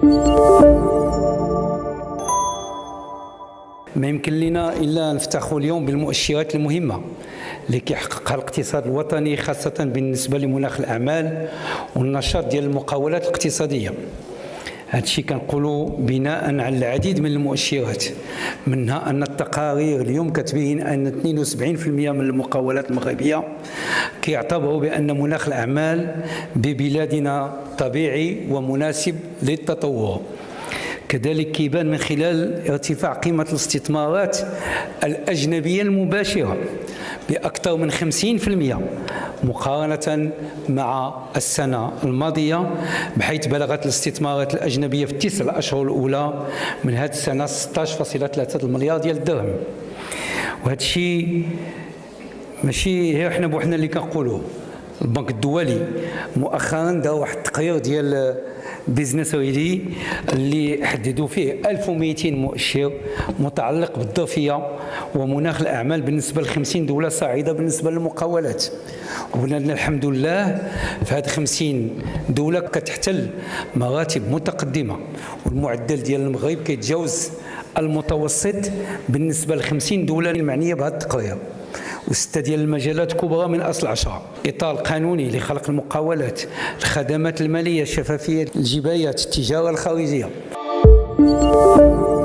ما يمكن لنا إلا نفتخر اليوم بالمؤشرات المهمة اللي كيحققها الاقتصاد الوطني، خاصة بالنسبة لمناخ الأعمال والنشاط ديال المقاولات الاقتصادية. هذا الشيء كنقولوا بناء على العديد من المؤشرات، منها أن التقارير اليوم كتبين أن 72% من المقاولات المغربية كيعتبروا بأن مناخ الأعمال ببلادنا طبيعي ومناسب للتطور. كذلك كيبان من خلال ارتفاع قيمة الاستثمارات الأجنبية المباشرة بأكثر من 50% مقارنة مع السنة الماضية، بحيث بلغت الاستثمارات الأجنبية في التسع الأشهر الأولى من هذه السنة 16.3 مليار ديال الدرهم. وهذا الشيء ماشي غير حنا بوحدنا اللي كنقولوه، البنك الدولي مؤخرا دار واحد التقرير ديال بيزنس ريلي اللي حددوا فيه 1200 مؤشر متعلق بالظرفيه ومناخ الاعمال بالنسبه ل 50 دوله صاعده بالنسبه للمقاولات. وبلادنا الحمد لله في هذه 50 دوله كتحتل مراتب متقدمه، والمعدل ديال المغرب كيتجاوز المتوسط بالنسبه ل 50 دوله المعنيه بهذا التقرير، وستة ديال المجالات كبرى من أصل 10. إطار قانوني لخلق المقاولات، الخدمات المالية، الشفافية، الجبايات، التجارة الخارجية.